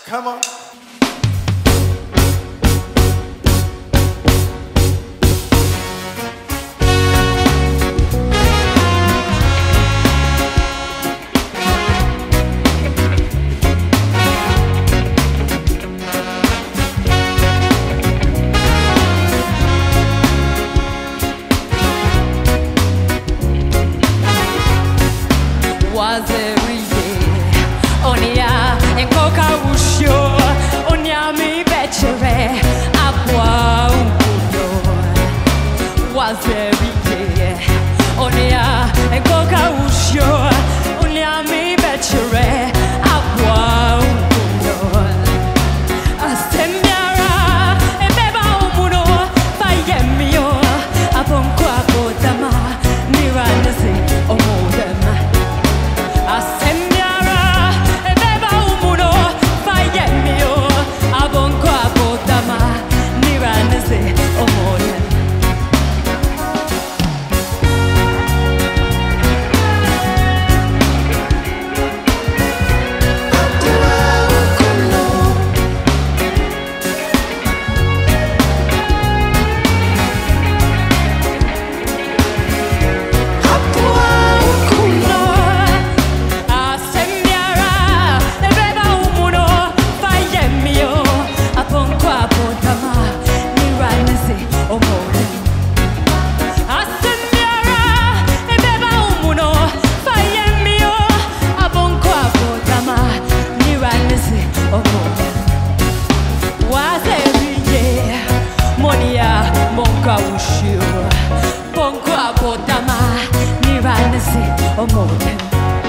Come on. Was every day onia en coca usho onia mi bechere aqua uno was every day onia en coca usho onia mi bechere aqua uno asemiara e beba umuno fayemio aponko abodama miranese omodem Asemiara e beba umuno fayemio abonko abodama niranese omoye PONKO ABODAM niranese omodem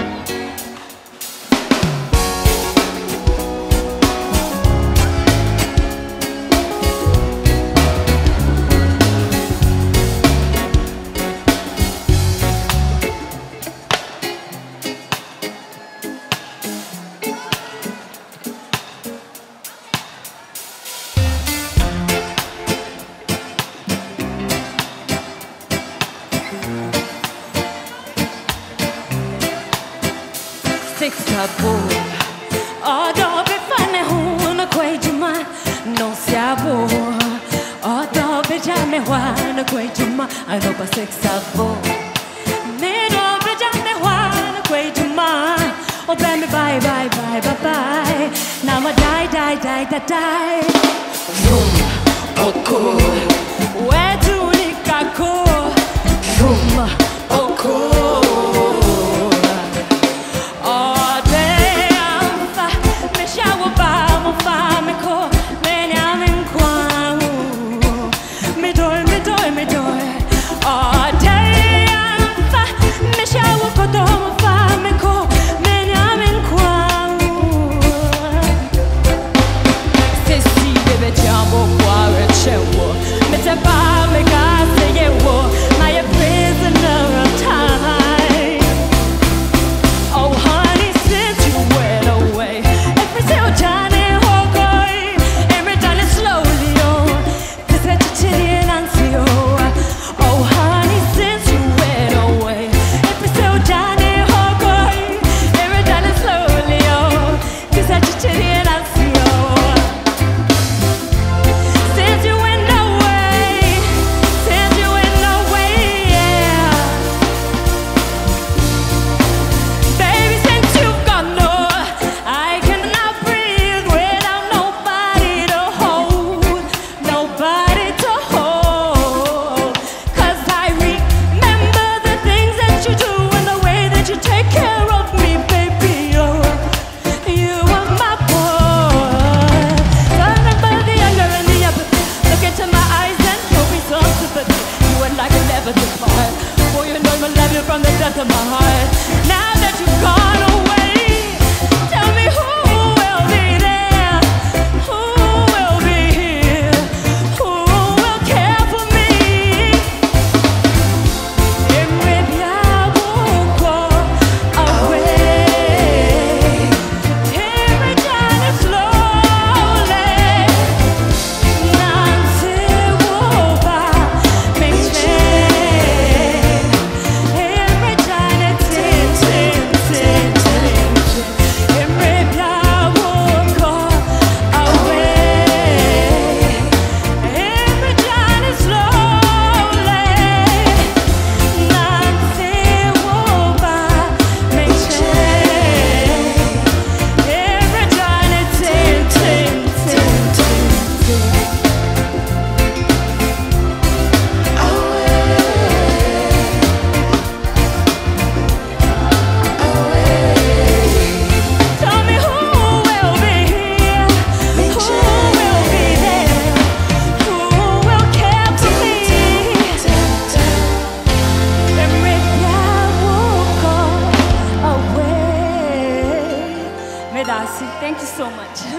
Sexabo, odo befane huna kwejuma, non siabo, odo bejame wana kwejuma, anoba sexabo, me do bejame wana kwejuma, obe me bye bye bye bye bye, now I die. Vroom, oko, where do I go? Vroom, oko.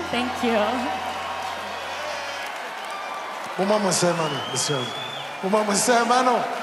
Thank you. Uma mãe, mano, esse ano. Uma mãe, mano.